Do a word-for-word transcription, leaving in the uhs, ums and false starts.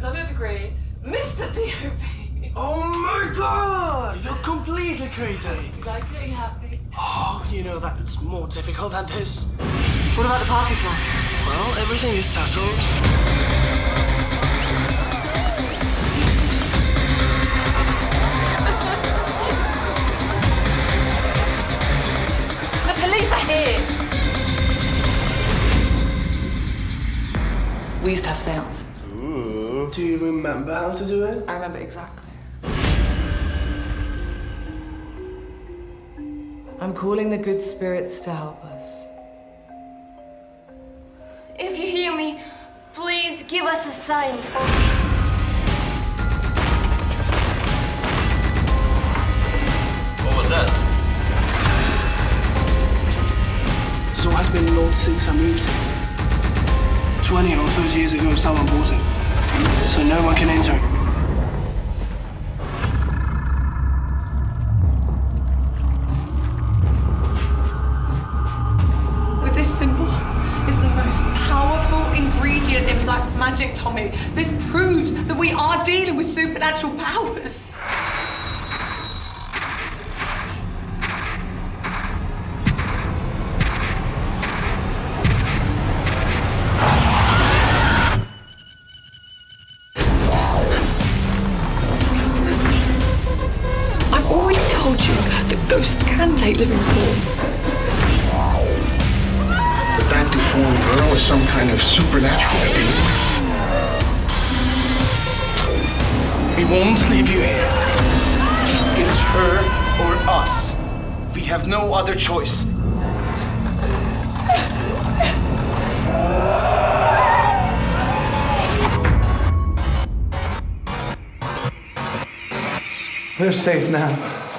You've done your degree. Mister D O P. Oh my God! You're completely crazy. You like it? Are you happy? Oh, you know that's more difficult than this. What about the party song? Well, everything is settled. The police are here. We used to have seances. Ooh. Do you remember how to do it? I remember exactly. I'm calling the good spirits to help us. If you hear me, please give us a sign. What was that? This all has been locked since I moved here. twenty or thirty years ago, someone bought it. So no one can enter. With this symbol is the most powerful ingredient in black magic, Tommy. This proves that we are dealing with supernatural powers. I've already told you that ghosts can take living form. That deformed girl is some kind of supernatural being. We won't leave you here. It's her or us. We have no other choice. We're safe now.